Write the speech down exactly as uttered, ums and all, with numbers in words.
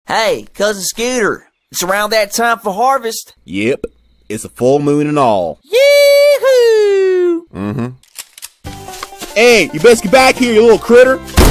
Hey, Cousin Scooter, it's around that time for harvest. Yep, it's a full moon and all. Yee-hoo! Mm-hmm. Hey, you best get back here, you little critter.